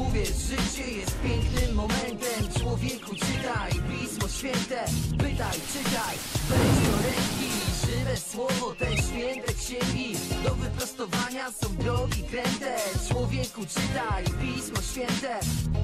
Uwierz, życie jest pięknym momentem. Człowieku, czytaj Pismo Święte. Pytaj, czytaj, weź do ręki. Żywe słowo, te święte księgi. Do wyprostowania są drogi kręte. Człowieku, czytaj Pismo Święte.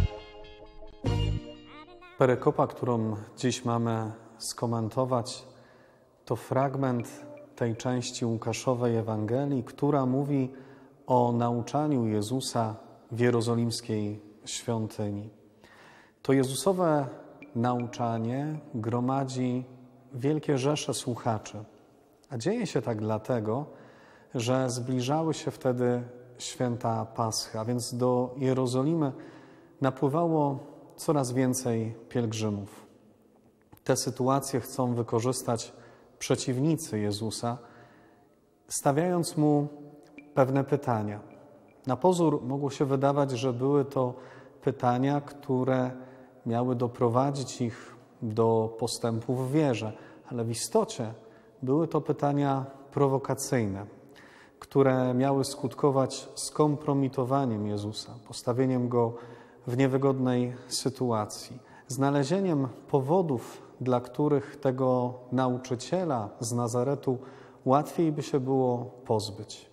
Perykopa, którą dziś mamy skomentować, to fragment tej części Łukaszowej Ewangelii, która mówi o nauczaniu Jezusa w jerozolimskiej świątyni. To Jezusowe nauczanie gromadzi wielkie rzesze słuchaczy. A dzieje się tak dlatego, że zbliżały się wtedy święta Paschy, a więc do Jerozolimy napływało coraz więcej pielgrzymów. Tę sytuację chcą wykorzystać przeciwnicy Jezusa, stawiając Mu pewne pytania. Na pozór mogło się wydawać, że były to pytania, które miały doprowadzić ich do postępu w wierze, ale w istocie były to pytania prowokacyjne, które miały skutkować skompromitowaniem Jezusa, postawieniem Go w niewygodnej sytuacji, znalezieniem powodów, dla których tego nauczyciela z Nazaretu łatwiej by się było pozbyć.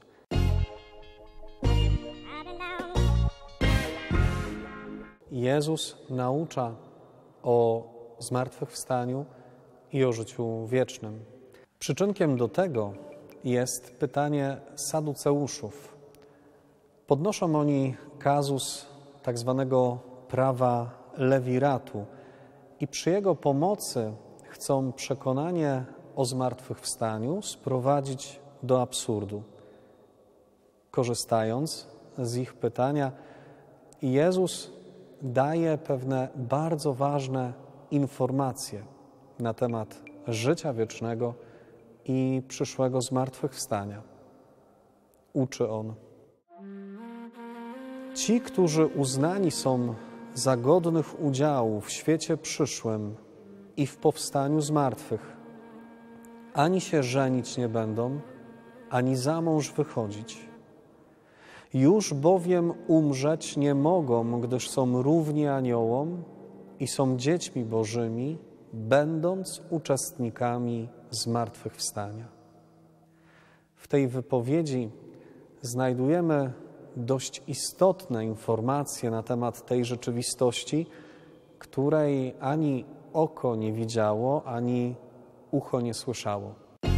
Jezus naucza o zmartwychwstaniu i o życiu wiecznym. Przyczynkiem do tego jest pytanie Saduceuszów. Podnoszą oni kazus tak zwanego prawa lewiratu i przy jego pomocy chcą przekonanie o zmartwychwstaniu sprowadzić do absurdu. Korzystając z ich pytania, Jezus daje pewne bardzo ważne informacje na temat życia wiecznego i przyszłego zmartwychwstania. Uczy On: ci, którzy uznani są za godnych udziału w świecie przyszłym i w powstaniu z martwych, ani się żenić nie będą, ani za mąż wychodzić. Już bowiem umrzeć nie mogą, gdyż są równi aniołom i są dziećmi Bożymi, będąc uczestnikami zmartwychwstania. W tej wypowiedzi znajdujemy dość istotne informacje na temat tej rzeczywistości, której ani oko nie widziało, ani ucho nie słyszało.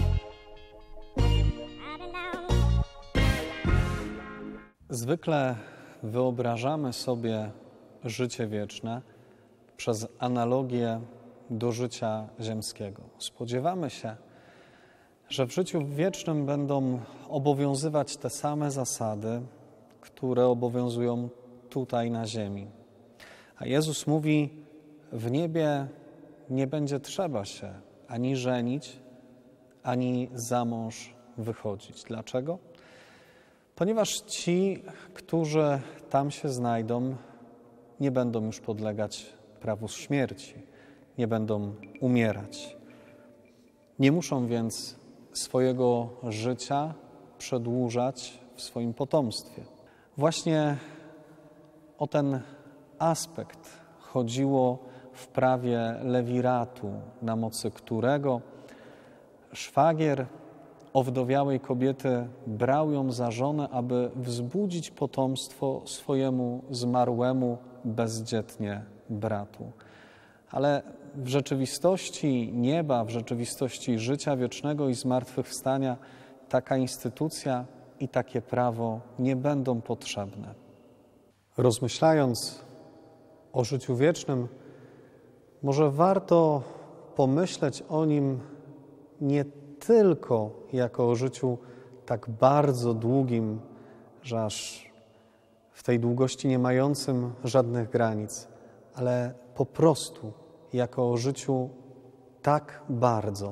Zwykle wyobrażamy sobie życie wieczne przez analogię do życia ziemskiego. Spodziewamy się, że w życiu wiecznym będą obowiązywać te same zasady, które obowiązują tutaj na ziemi. A Jezus mówi, w niebie nie będzie trzeba się ani żenić, ani za mąż wychodzić. Dlaczego? Ponieważ ci, którzy tam się znajdą, nie będą już podlegać prawu śmierci, nie będą umierać. Nie muszą więc swojego życia przedłużać w swoim potomstwie. Właśnie o ten aspekt chodziło w prawie lewiratu, na mocy którego szwagier owdowiałej kobiety brał ją za żonę, aby wzbudzić potomstwo swojemu zmarłemu bezdzietnie bratu. Ale w rzeczywistości nieba, w rzeczywistości życia wiecznego i zmartwychwstania taka instytucja i takie prawo nie będą potrzebne. Rozmyślając o życiu wiecznym, może warto pomyśleć o nim nie tylko jako o życiu tak bardzo długim, że aż w tej długości nie mającym żadnych granic, ale po prostu jako o życiu tak bardzo,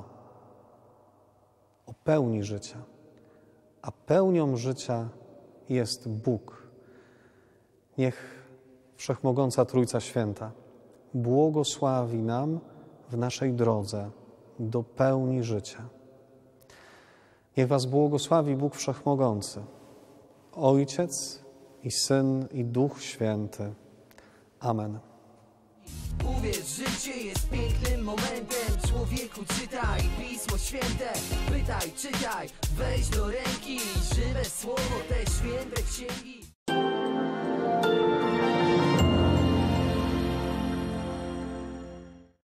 o pełni życia. A pełnią życia jest Bóg. Niech Wszechmogąca Trójca Święta błogosławi nam w naszej drodze do pełni życia. Niech was błogosławi Bóg Wszechmogący, Ojciec i Syn i Duch Święty. Amen. Uwierz, życie jest pięknym momentem. Człowieku, czytaj Pismo Święte. Pytaj, czytaj, weź do ręki żywe słowo, te święte księgi.